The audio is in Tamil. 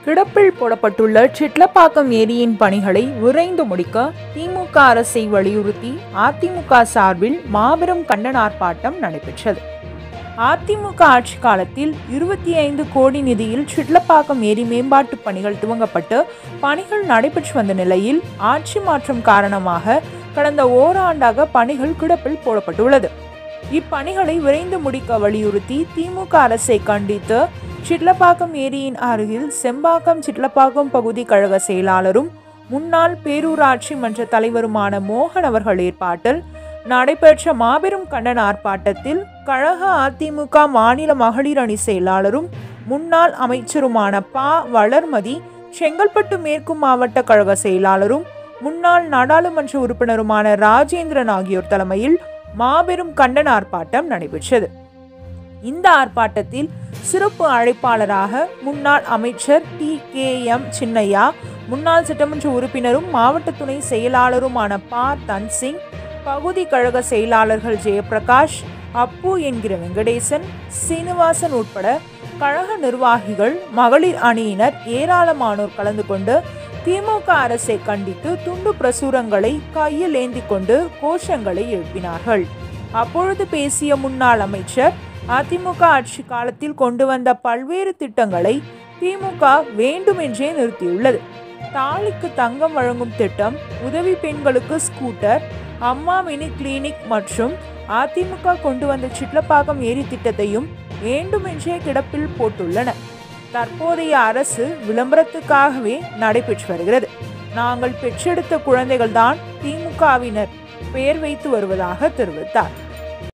கிடப்பில் போடப்பட்டுள்ள சிட்லப்பாக்கம் ஏரியின் பணிகளை விரைந்து முடிக்க திமுக அரசை வலியுறுத்தி அதிமுக சார்பில் மாபெரும் கண்டன ஆர்ப்பாட்டம் நடைபெற்றது. அதிமுக ஆட்சி காலத்தில் 25 கோடி நிதியில் சிட்லப்பாக்கம் ஏரி மேம்பாட்டு பணிகள் துவங்கப்பட்டு பணிகள் நடைபெற்று வந்த நிலையில் ஆட்சி மாற்றம் காரணமாக கடந்த ஓராண்டாக பணிகள் கிடப்பில் போடப்பட்டுள்ளது. இப்பணிகளை விரைந்து முடிக்க வலியுறுத்தி திமுக அரசை கண்டித்து சிட்லப்பாக்கம் ஏரியின் அருகில் செம்பாக்கம் சிட்லப்பாக்கம் பகுதி கழக செயலாளரும் முன்னாள் பேரூராட்சி மன்ற தலைவருமான மோகன் அவர்கள் ஏற்பாட்டில் நடைபெற்ற மாபெரும் கண்டன ஆர்ப்பாட்டத்தில் கழக அதிமுக மாநில மகளிர் அணி செயலாளரும் முன்னாள் அமைச்சருமான ப. வளர்மதி, செங்கல்பட்டு மேற்கு மாவட்ட கழக செயலாளரும் முன்னாள் நாடாளுமன்ற உறுப்பினருமான ராஜேந்திரன் ஆகியோர் தலைமையில் மாபெரும் கண்டன ஆர்ப்பாட்டம் நடைபெற்றது. இந்த ஆர்ப்பாட்டத்தில் சிறப்பு அழைப்பாளராக முன்னாள் அமைச்சர் T.K.M. சின்னையா, முன்னாள் சட்டமன்ற உறுப்பினரும் மாவட்ட துணை செயலாளருமான ப. தன்சிங், பகுதி கழக செயலாளர்கள் ஜெயபிரகாஷ், அப்பு என்கிற வெங்கடேசன், சீனிவாசன் உட்பட கழக நிர்வாகிகள், மகளிர் அணியினர் ஏராளமானோர் கலந்து கொண்டு திமுக அரசை கண்டித்து துண்டு பிரசுரங்களை கையில் ஏந்தி கொண்டு கோஷங்களை எழுப்பினார்கள். அப்பொழுது பேசிய முன்னாள் அமைச்சர், அதிமுக ஆட்சி காலத்தில் கொண்டு வந்த பல்வேறு திட்டங்களை திமுக வேண்டுமென்றே நிறுத்தியுள்ளது. தாலிக்கு தங்கம் வழங்கும் திட்டம், உதவி பெண்களுக்கு ஸ்கூட்டர், அம்மா மினி கிளினிக் மற்றும் அதிமுக கொண்டு வந்த சிட்லப்பாக்கம் ஏரி திட்டத்தையும் வேண்டுமென்றே கிடப்பில் போட்டுள்ளன. தற்போதைய அரசு விளம்பரத்துக்காகவே நடைபெற்று வருகிறது. நாங்கள் பெற்றெடுத்த குழந்தைகள்தான் திமுகவினர் பெயர் வைத்து வருவதாக தெரிவித்தார்.